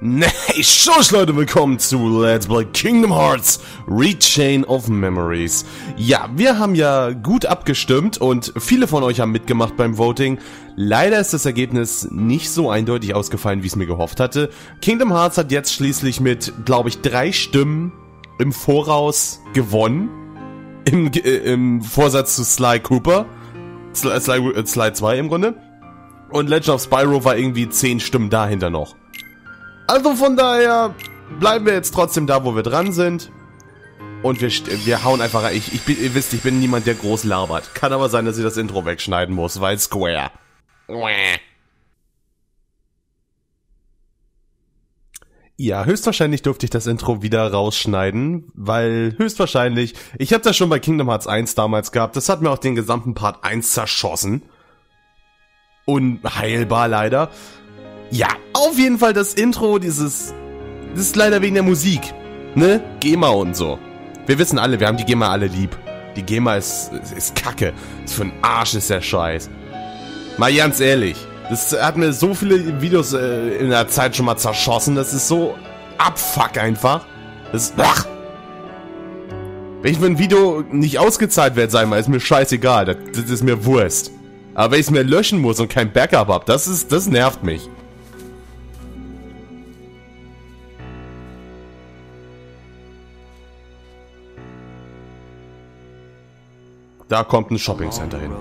Hey, Schuss Leute, willkommen zu Let's Play Kingdom Hearts Rechain of Memories. Ja, wir haben ja gut abgestimmt und viele von euch haben mitgemacht beim Voting. Leider ist das Ergebnis nicht so eindeutig ausgefallen, wie ich es mir gehofft hatte. Kingdom Hearts hat jetzt schließlich mit, glaube ich, 3 Stimmen im Voraus gewonnen. Im Vorsatz zu Sly Cooper. Sly 2 im Grunde. Und Legend of Spyro war irgendwie 10 Stimmen dahinter noch. Also von daher bleiben wir jetzt trotzdem da, wo wir dran sind. Und wir hauen einfach rein. Ihr wisst, ich bin niemand, der groß labert. Kann aber sein, dass ich das Intro wegschneiden muss, weil Square. Ja, höchstwahrscheinlich dürfte ich das Intro wieder rausschneiden, weil höchstwahrscheinlich, ich habe das schon bei Kingdom Hearts 1 damals gehabt, das hat mir auch den gesamten Part 1 zerschossen. Unheilbar leider. Ja, auf jeden Fall das Intro, das ist leider wegen der Musik, ne? GEMA und so. Wir wissen alle, wir haben die GEMA alle lieb. Die GEMA ist kacke. Für den Arsch ist der Scheiß. Mal ganz ehrlich, das hat mir so viele Videos in der Zeit schon mal zerschossen, das ist so Abfuck einfach. Wenn ich für ein Video nicht ausgezahlt werde, sei mal, ist mir scheißegal, das ist mir Wurst. Aber wenn ich es mir löschen muss und kein Backup habe, das nervt mich. Da kommt ein Shoppingcenter hin.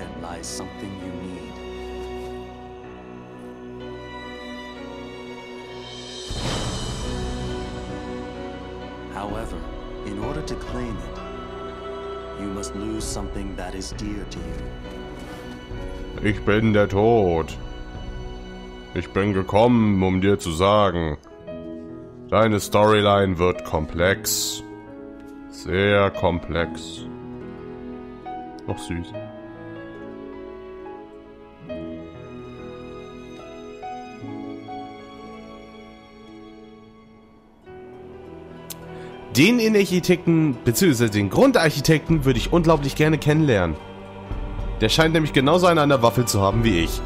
However, in order to claim it, you must lose something that is dear to you. Ich bin der Tod. Ich bin gekommen, um dir zu sagen, deine Storyline wird komplex. Sehr komplex. Noch süß. Den Innenarchitekten, bzw. den Grundarchitekten würde ich unglaublich gerne kennenlernen. Der scheint nämlich genauso einen an der Waffel zu haben wie ich.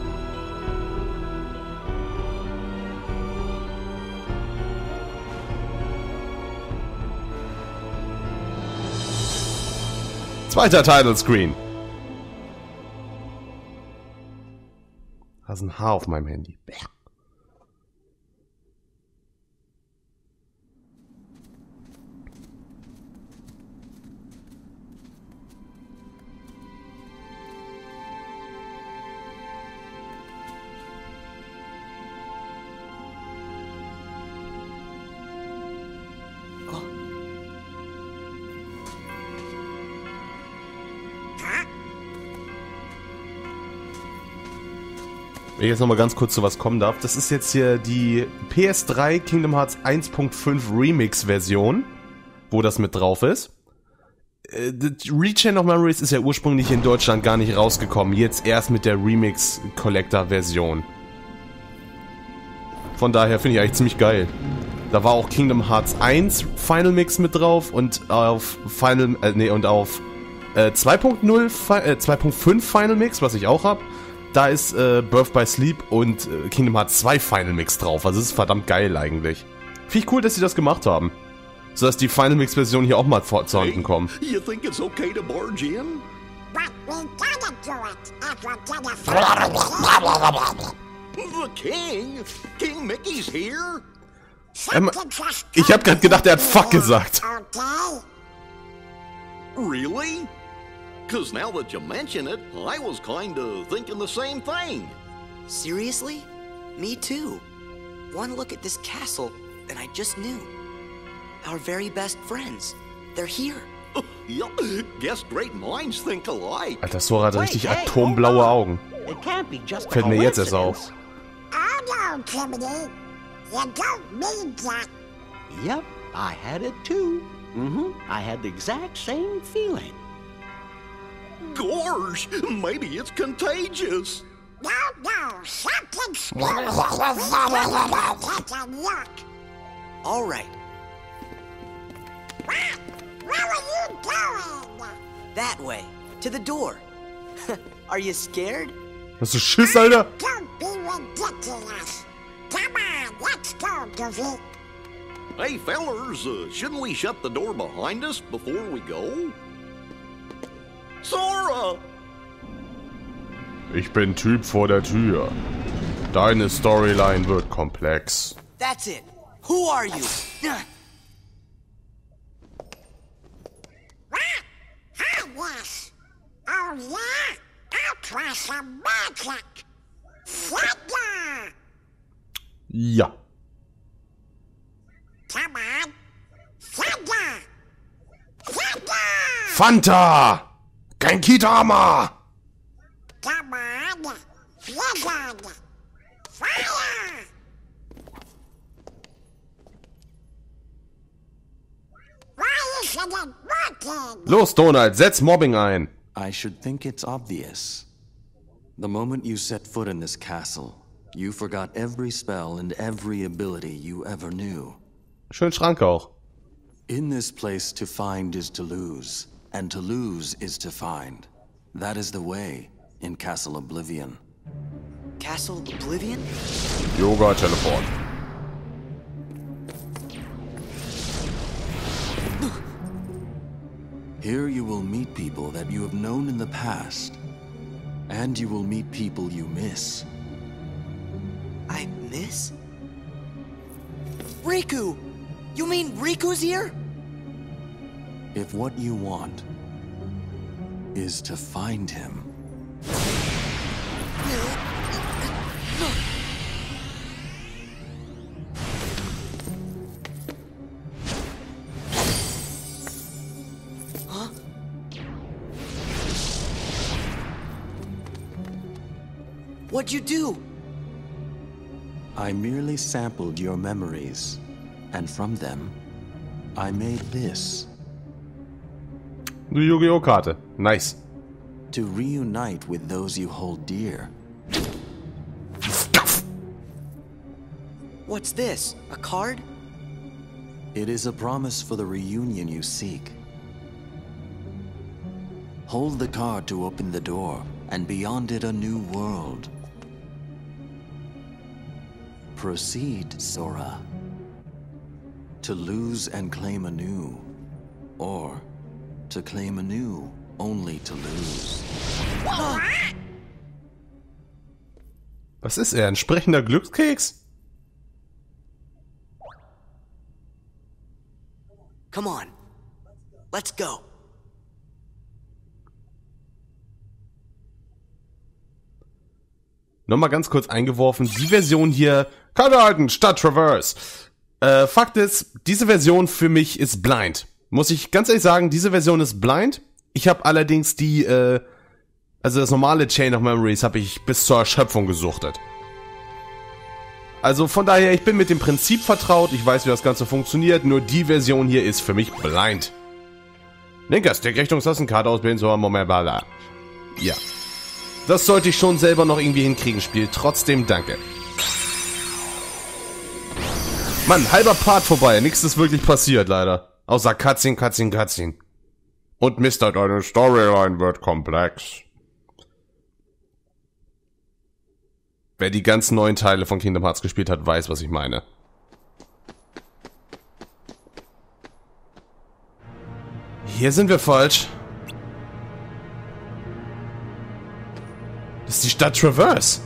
Zweiter Title Screen. Da ist ein Haar auf meinem Handy. Wenn ich jetzt nochmal ganz kurz zu was kommen darf, das ist jetzt hier die PS3 Kingdom Hearts 1.5 Remix Version, wo das mit drauf ist. Rechain of Memories ist ja ursprünglich in Deutschland gar nicht rausgekommen, jetzt erst mit der Remix Collector Version. Von daher finde ich eigentlich ziemlich geil. Da war auch Kingdom Hearts 1 Final Mix mit drauf und auf 2.5 Final Mix, was ich auch habe. Da ist Birth by Sleep und Kingdom Hearts 2 Final Mix drauf. Also das ist verdammt geil eigentlich. Finde ich cool, dass sie das gemacht haben. So dass die Final Mix Version hier auch mal zu Händen kommen. You think it's okay to barge in? But we gotta do it if we're gonna The king? King Mickey's here? Ich hab grad gedacht, er hat Fuck gesagt. Okay. Really? 'Cause now that you mention it, I was kinda thinking the same thing. Seriously? Me too. One look at this castle, and I just knew. Our very best friends. They're here. Yup, guess great minds think alike. Alter, Sora hat richtig atomblaue Augen. It can't be just a Fällt mir jetzt erst coincidence. auf. Oh no, Timothy. You don't mean that. Yep, I had it too. I had the exact same feeling. Gorge, maybe it's contagious. No, something's scary. Take a look. All right, Where are you going? that way, to the door. Are you scared? Hast du Schiss, Alter? Don't be ridiculous. Come on, let's go, Goofy. Hey, fellers, shouldn't we shut the door behind us before we go? Sora! Ich bin Typ vor der Tür. Deine Storyline wird komplex. That's it. Who are you? What? Hi, yes. Oh, yeah? I'll try some magic. Santa! Ja. Come on. Santa! Santa! Fanta! Kein Kitama! Come on. Blizzard! Fire! Why isn't it working? Los, Donald, setz Mobbing ein. I should think it's obvious. The moment you set foot in this castle, you forgot every spell and every ability you ever knew. Schön Schrank auch. In this place, to find is to lose, and to lose is to find. That is the way in Castle Oblivion. Castle Oblivion? Yoga Teleport. Here you will meet people that you have known in the past, and you will meet people you miss. I miss? Riku! You mean Riku's here? If what you want is to find him, What'd you do? I merely sampled your memories, and from them, I made this. Die Yu-Gi-Oh! Karte. Nice. To reunite with those you hold dear. What's this? A card? It is a promise for the reunion you seek. Hold the card to open the door, and beyond it a new world. Proceed, Sora. To lose and claim anew, or to claim anew only to lose. Was ist er? Ein sprechender Glückskeks? Come on. Let's go. Nochmal ganz kurz eingeworfen, die Version hier, Karte halten statt Traverse. Fakt ist, diese Version für mich ist blind. Muss ich ganz ehrlich sagen, diese Version ist blind. Ich habe allerdings die, also das normale Chain of Memories habe ich bis zur Erschöpfung gesuchtet. Also von daher, ich bin mit dem Prinzip vertraut, ich weiß, wie das Ganze funktioniert, nur die Version hier ist für mich blind. Linker Stick, Richtungstasten, Karte auswählen, so, Moment, bla. Ja. Das sollte ich schon selber noch irgendwie hinkriegen, Spiel. Trotzdem danke. Mann, halber Part vorbei. Nichts ist wirklich passiert, leider. Außer Cutscene, Cutscene, Cutscene. Und Mister, deine Storyline wird komplex. Wer die ganzen neuen Teile von Kingdom Hearts gespielt hat, weiß, was ich meine. Hier sind wir falsch. Das ist die Stadt Traverse.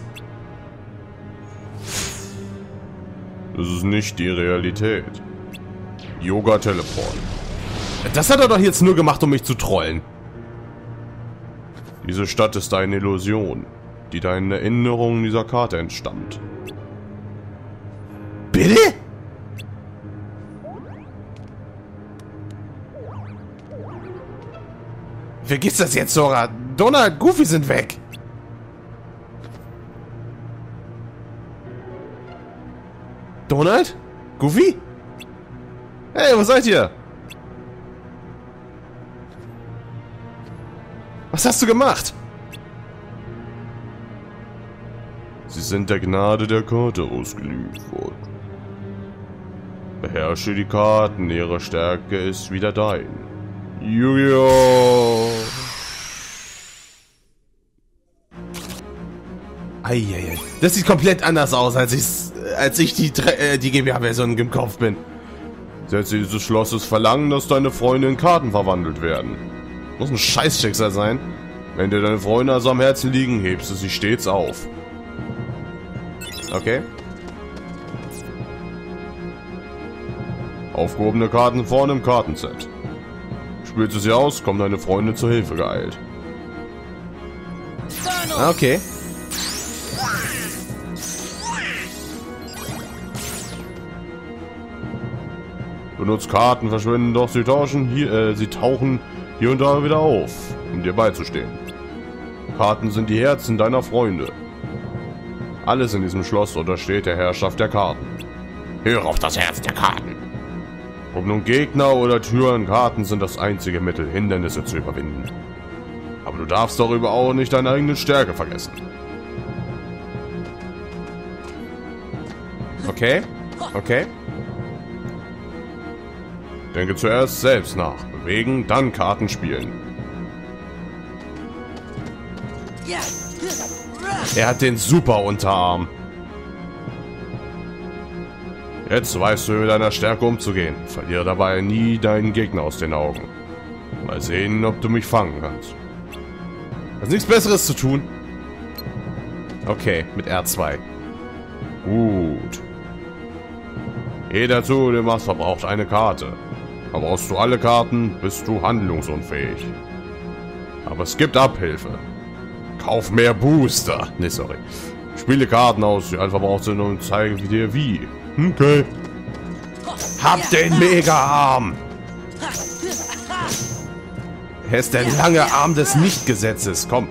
Das ist nicht die Realität. Yoga Teleport. Das hat er doch jetzt nur gemacht, um mich zu trollen. Diese Stadt ist eine Illusion, die deinen Erinnerungen dieser Karte entstammt. Bitte? Vergiss das jetzt, Sora. Donald, Goofy sind weg. Donald? Goofy? Hey, wo seid ihr? Was hast du gemacht? Sie sind der Gnade der Karte ausgeliefert. Beherrsche die Karten, ihre Stärke ist wieder dein. Yu-Gi-Oh! Eieiei. Das sieht komplett anders aus, als ich die GBA-Version im Kopf bin. Setze dieses Schlosses verlangen, dass deine Freunde in Karten verwandelt werden. Muss ein Scheißschicksal sein. Wenn dir deine Freunde also am Herzen liegen, hebst du sie stets auf. Okay. Aufgehobene Karten vorne im Kartenset. Spielst du sie aus, kommen deine Freunde zur Hilfe geeilt. Okay. Benutzt Karten, verschwinden, doch sie tauchen hier und da wieder auf, um dir beizustehen. Karten sind die Herzen deiner Freunde. Alles in diesem Schloss untersteht der Herrschaft der Karten. Höre auf das Herz der Karten. Ob nun Gegner oder Türen, Karten sind das einzige Mittel, Hindernisse zu überwinden. Aber du darfst darüber auch nicht deine eigene Stärke vergessen. Okay, okay. Denke zuerst selbst nach. Bewegen, dann Karten spielen. Er hat den super Unterarm. Jetzt weißt du mit deiner Stärke umzugehen. Verliere dabei nie deinen Gegner aus den Augen. Mal sehen, ob du mich fangen kannst. Hast nichts Besseres zu tun? Okay, mit R2. Gut. Jeder zu dem Master braucht eine Karte. Aber brauchst du alle Karten, bist du handlungsunfähig. Aber es gibt Abhilfe. Kauf mehr Booster. Ne, sorry. Spiele Karten aus, die einfach brauchst du und zeige dir wie. Okay. Hab den Mega-Arm! Er ist der lange Arm des Nichtgesetzes. Komm.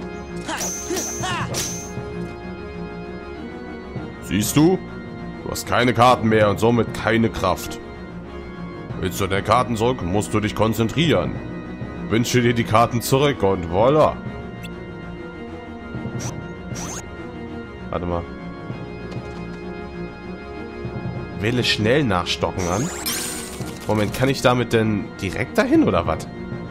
Siehst du? Du hast keine Karten mehr und somit keine Kraft. Willst du deine Karten zurück, musst du dich konzentrieren. Wünsche dir die Karten zurück und voilà. Warte mal. Wähle schnell nachstocken an. Moment, kann ich damit denn direkt dahin oder was?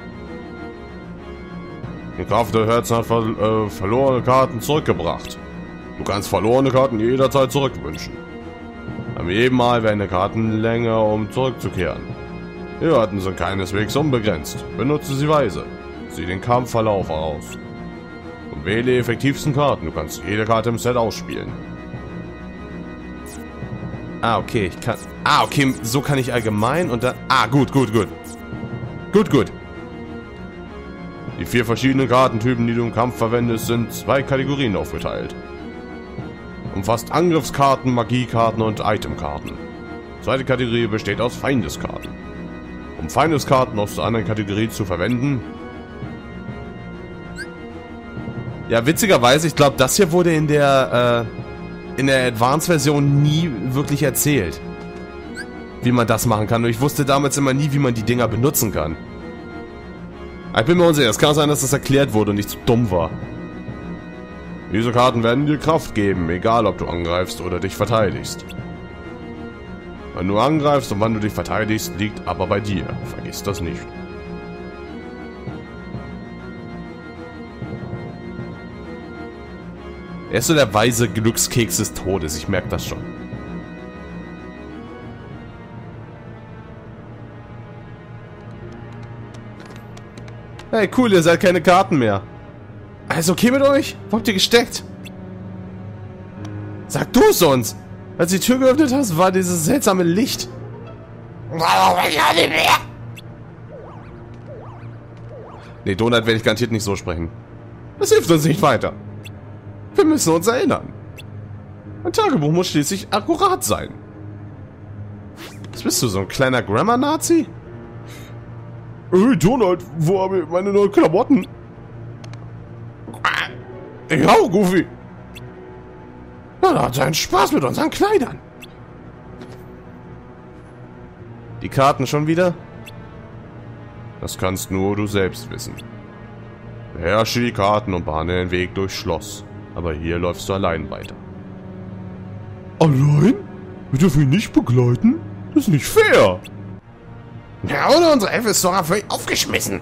Die Kraft der Herzen hat verlorene Karten zurückgebracht. Du kannst verlorene Karten jederzeit zurückwünschen. Beim jedem Mal werden die Karten länger, um zurückzukehren. Die Karten sind keineswegs unbegrenzt. Benutze sie weise. Sieh den Kampfverlauf aus. Und wähle die effektivsten Karten. Du kannst jede Karte im Set ausspielen. Ah, okay, ich kann... Ah, okay, so kann ich allgemein und dann... Ah, gut. Gut. Die 4 verschiedenen Kartentypen, die du im Kampf verwendest, sind 2 Kategorien aufgeteilt. Umfasst Angriffskarten, Magiekarten und Itemkarten. Die zweite Kategorie besteht aus Feindeskarten. Um Feindeskarten aus der anderen Kategorie zu verwenden... Ja, witzigerweise, ich glaube, das hier wurde in der Advanced-Version nie wirklich erzählt. Wie man das machen kann. Und ich wusste damals immer nie, wie man die Dinger benutzen kann. Ich bin mir unsicher. Es kann sein, dass das erklärt wurde und ich zu dumm war. Diese Karten werden dir Kraft geben, egal ob du angreifst oder dich verteidigst. Wann du angreifst und wann du dich verteidigst, liegt aber bei dir. Vergiss das nicht. Er ist so der weise Glückskeks des Todes, ich merke das schon. Hey, cool, ihr seid keine Karten mehr. Alles okay mit euch? Wo habt ihr gesteckt? Sag du es uns! Als du die Tür geöffnet hast, war dieses seltsame Licht. Nee, Donut werde ich garantiert nicht so sprechen. Das hilft uns nicht weiter. Wir müssen uns erinnern. Ein Tagebuch muss schließlich akkurat sein. Was bist du, so ein kleiner Grammar-Nazi? Hey, Donald, wo habe ich meine neuen Klamotten? Ja, Goofy. Na, da hat er einen Spaß mit unseren Kleidern. Die Karten schon wieder? Das kannst nur du selbst wissen. Beherrsche die Karten und bahne den Weg durchs Schloss. Aber hier läufst du allein weiter. Allein? Wir dürfen ihn nicht begleiten? Das ist nicht fair. Ja, ohne unsere Hilfe ist Sora völlig aufgeschmissen.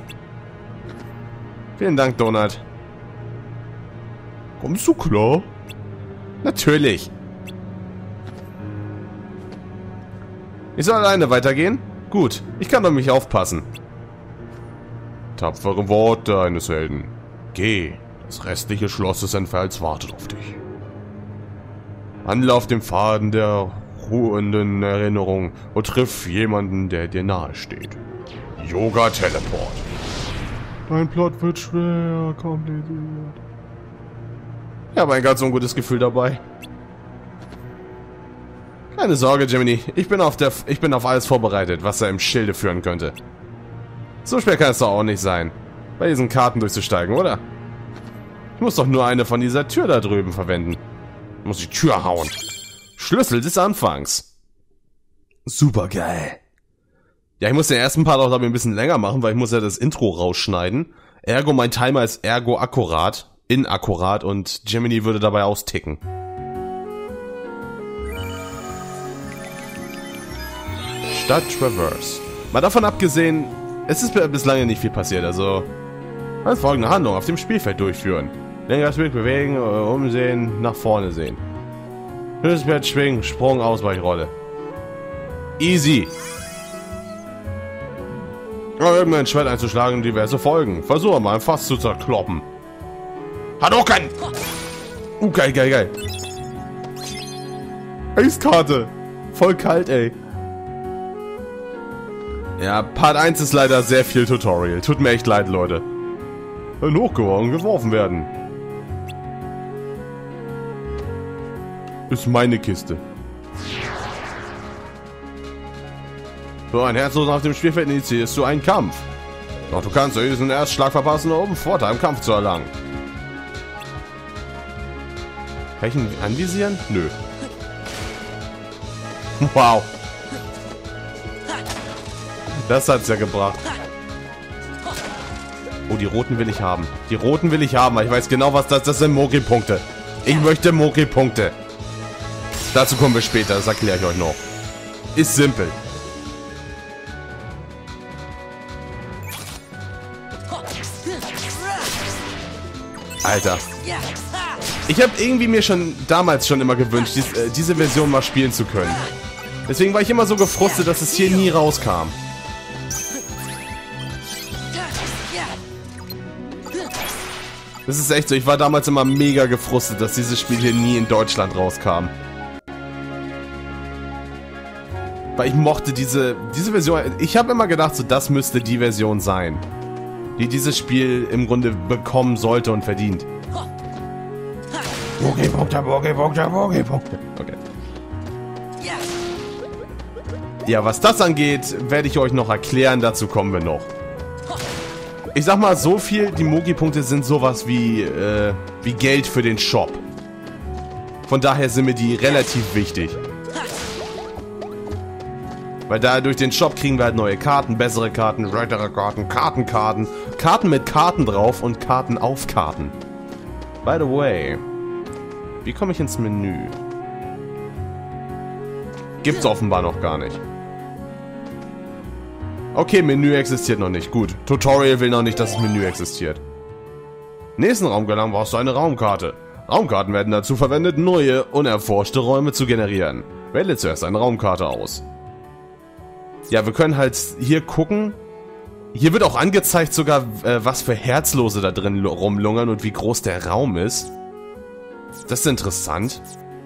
Vielen Dank, Donald. Kommst du klar? Natürlich. Ich soll alleine weitergehen? Gut, ich kann auf mich aufpassen. Tapfere Worte eines Helden. Geh, das restliche Schloss des Entfalls wartet auf dich. Handle auf dem Faden der ruhenden Erinnerung und triff jemanden, der dir nahe steht. Yoga Teleport. Dein Plot wird schwer kompliziert. Ich habe ein ganz ungutes Gefühl dabei. Keine Sorge, Jiminy. Ich bin auf alles vorbereitet, was er im Schilde führen könnte. So schwer kann es doch auch nicht sein, bei diesen Karten durchzusteigen, oder? Ich muss doch nur eine von dieser Tür da drüben verwenden. Ich muss die Tür hauen. Schlüssel des Anfangs. Super geil. Ja, ich muss den ersten Part auch, glaube ich, ein bisschen länger machen, weil ich muss ja das Intro rausschneiden. Ergo, mein Timer ist ergo akkurat, inakkurat und Jiminy würde dabei austicken. Stadt Traverse. Mal davon abgesehen, es ist bislang nicht viel passiert, also als folgende Handlung auf dem Spielfeld durchführen. Lenkersbild bewegen, umsehen, nach vorne sehen. Hilfsbett schwingen, Sprung, Ausweichrolle. Easy. Irgendein Schwert einzuschlagen, diverse Folgen. Versuche mal ein Fass zu zerkloppen. Hadouken! Geil, geil, geil. Eiskarte. Voll kalt, ey. Ja, Part 1 ist leider sehr viel Tutorial. Tut mir echt leid, Leute. Wenn hochgeworfen, geworfen werden. Ist meine Kiste. So, ein Herzlos auf dem Spielfeld initiierst du einen Kampf. Doch du kannst durch diesen Erstschlag verpassen, um Vorteil im Kampf zu erlangen. Kann ich ihn anvisieren? Nö. Wow. Das hat's ja gebracht. Oh, die roten will ich haben. Die roten will ich haben, weil ich weiß genau, was das sind. Mogi-Punkte. Ich möchte Mogi-Punkte. Dazu kommen wir später, das erkläre ich euch noch. Ist simpel. Alter. Ich habe irgendwie mir damals schon immer gewünscht, diese Version mal spielen zu können. Deswegen war ich immer so gefrustet, dass es hier nie rauskam. Das ist echt so, ich war damals immer mega gefrustet, dass dieses Spiel hier nie in Deutschland rauskam. Weil ich mochte diese Version, ich habe immer gedacht, so das müsste die Version sein, die dieses Spiel im Grunde bekommen sollte und verdient. Mogi-Punkte, Mogi-Punkte, Mogi-Punkte. Okay. Ja, was das angeht, werde ich euch noch erklären, dazu kommen wir noch. Ich sag mal so viel, die Mogi-Punkte sind sowas wie Geld für den Shop. Von daher sind mir die relativ wichtig. Weil da durch den Shop kriegen wir halt neue Karten, bessere Karten, weitere Karten, Karten, Karten mit Karten drauf und Karten auf Karten. By the way, wie komme ich ins Menü? Gibt's offenbar noch gar nicht. Okay, Menü existiert noch nicht. Gut. Tutorial will noch nicht, dass das Menü existiert. Nächsten Raum gelangen brauchst du eine Raumkarte. Raumkarten werden dazu verwendet, neue, unerforschte Räume zu generieren. Wähle zuerst eine Raumkarte aus. Ja, wir können halt hier gucken. Hier wird auch angezeigt sogar, was für Herzlose da drin rumlungern und wie groß der Raum ist. Das ist interessant.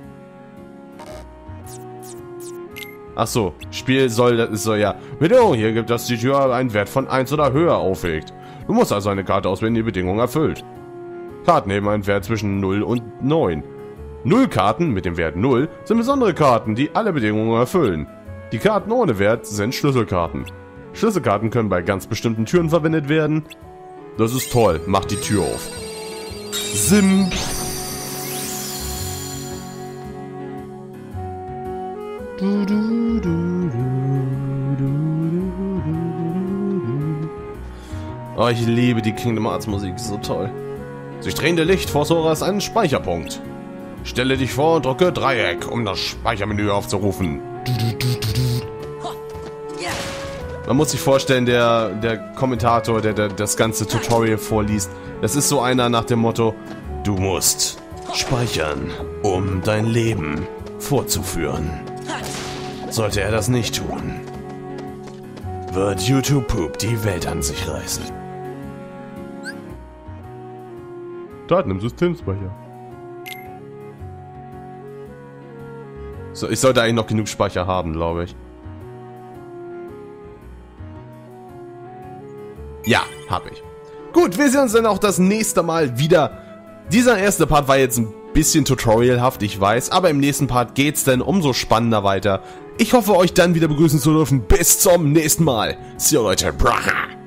Achso, Spiel soll ja. Bedingung, hier gibt es die Tür einen Wert von 1 oder höher aufwegt. Du musst also eine Karte auswählen, die Bedingung erfüllt. Karten haben einen Wert zwischen 0 und 9. 0 Karten mit dem Wert 0 sind besondere Karten, die alle Bedingungen erfüllen. Die Karten ohne Wert sind Schlüsselkarten. Schlüsselkarten können bei ganz bestimmten Türen verwendet werden. Das ist toll, mach die Tür auf. Sim. Oh, ich liebe die Kingdom Hearts Musik, so toll. Sich drehende Licht vor Sora ist ein Speicherpunkt. Stelle dich vor und drücke Dreieck, um das Speichermenü aufzurufen. Man muss sich vorstellen, der Kommentator, der das ganze Tutorial vorliest, das ist so einer nach dem Motto, du musst Speichern, um dein Leben fortzuführen. Sollte er das nicht tun, wird YouTube Poop die Welt an sich reißen. Daten im Systemspeicher. So, ich sollte eigentlich noch genug Speicher haben, glaube ich. Ja, habe ich. Gut, wir sehen uns dann auch das nächste Mal wieder. Dieser erste Part war jetzt ein bisschen tutorialhaft, ich weiß, aber im nächsten Part geht's dann umso spannender weiter. Ich hoffe, euch dann wieder begrüßen zu dürfen. Bis zum nächsten Mal. See you, Leute. Braha.